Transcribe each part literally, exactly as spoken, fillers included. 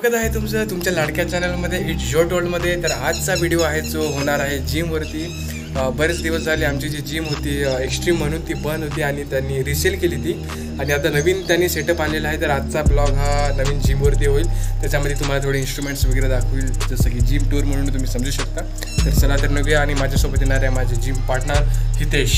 स्वागत आहे तुमचं तुमच्या लाडक्या चॅनलमध्ये इट्स जोट वर्ल्डमध्ये। तर आजचा व्हिडिओ आहे जो होणार आहे जिमवरती। बरेच दिवस झाले आमची जी जिम होती एक्स्ट्रीम म्हणून ती बंद होती आणि त्यांनी रिसेल केली ती आणि आता नवीन त्यांनी सेटअप आणलेला आहे। तर आजचा ब्लॉग हा नवीन जिमवरती होईल, त्याच्यामध्ये तुम्हाला थोडे इन्स्ट्रुमेंट्स वगैरे दाखवेल, जसं की जिम टूर म्हणून तुम्ही समजू शकता। तर चला तर नव्या आणि माझ्यासोबत येणार आहे माझे जिम पार्टनर हितेश।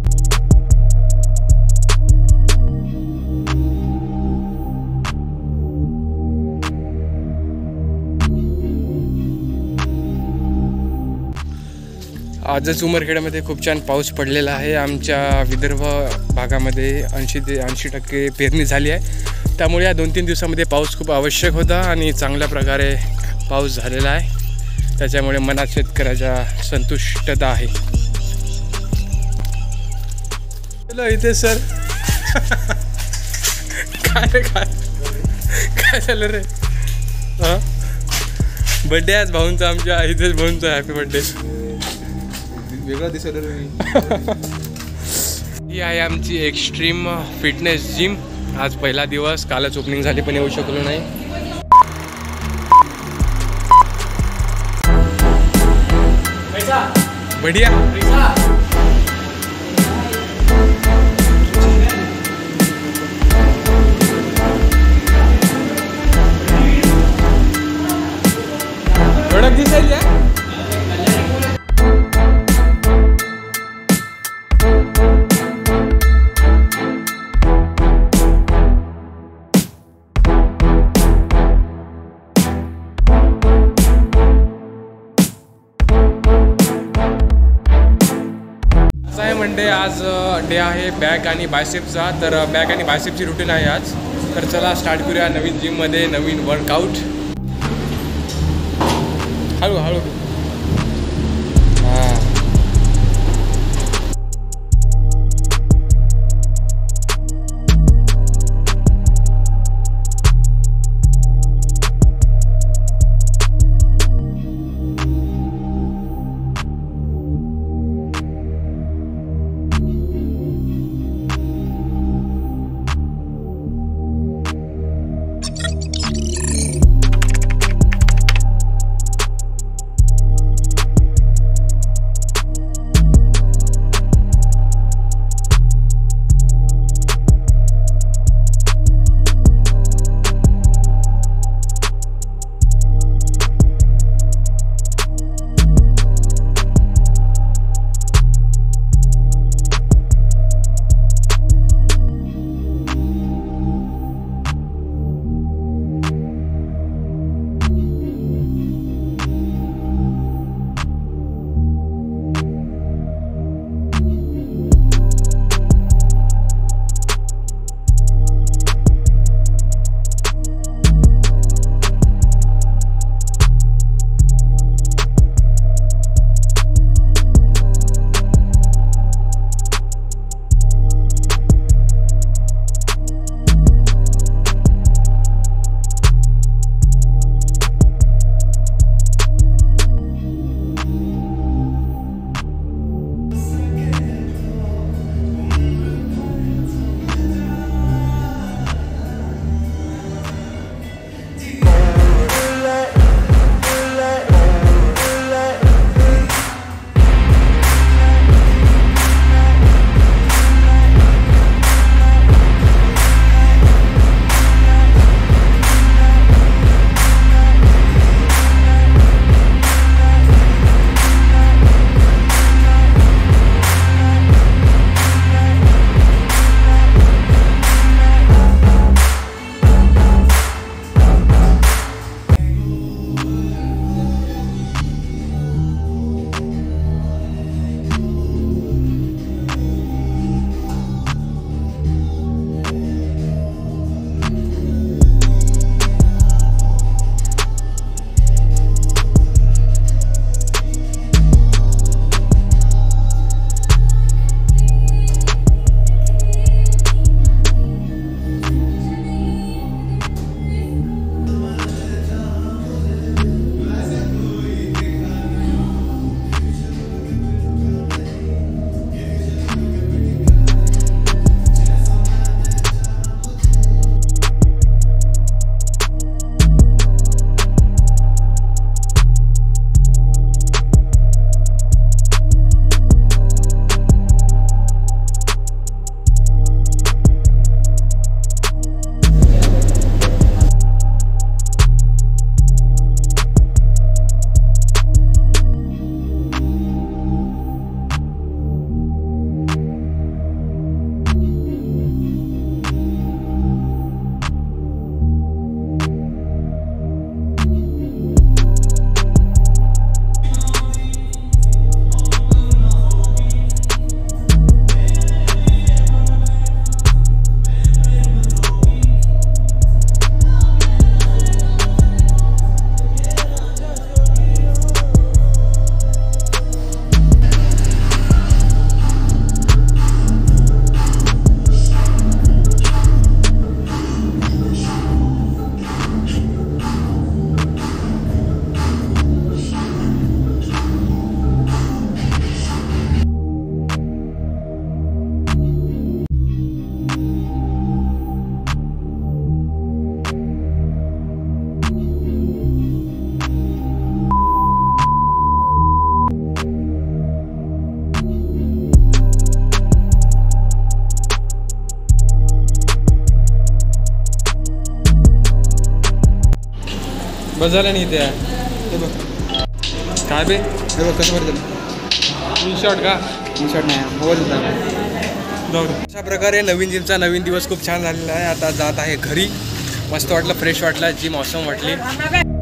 आजच उमरखेड्यामध्ये खूप छान पाऊस पडलेला आहे। आमच्या विदर्भ भागामध्ये ऐंशी ते ऐंशी टक्के पेरणी झाली आहे, त्यामुळे या दोन तीन दिवसामध्ये पाऊस खूप आवश्यक होता आणि चांगल्या प्रकारे पाऊस झालेला आहे, त्याच्यामुळे मनात शेतकऱ्याच्या संतुष्टता आहे। चलो इथे सर काय रे काय काय झालं रे? हां बड्डे आज भाऊंचा, आमच्या इथेच भाऊंचा हॅपी बड्डे। वेगळा दिसत ही आहे आमची एक्स्ट्रीम फिटनेस जिम। आज पहिला दिवस, कालच ओपनिंग झाली पण येऊ शकलो नाही। बढ़िया प्रोडक्ट दिसायला मंडे। आज डे आहे बॅक आणि बायसेपचा, तर बॅक आणि बायसेपची रुटीन आहे आज। तर चला स्टार्ट करूया नवीन जिममध्ये नवीन वर्कआउट। हळू हळू हां बस झालं नाही ते हे बघ काय बे हे बघ कसं बरं इन शॉर्ट का टी शर्ट नाही मोबाईल होता. जाऊ दे. अशा प्रकारे नवीन जिमचा नवीन दिवस खूप छान झालेला आहे. आता जात आहे घरी. मस्त वाटलं, फ्रेश वाटला, जिम ऑसम वाटली.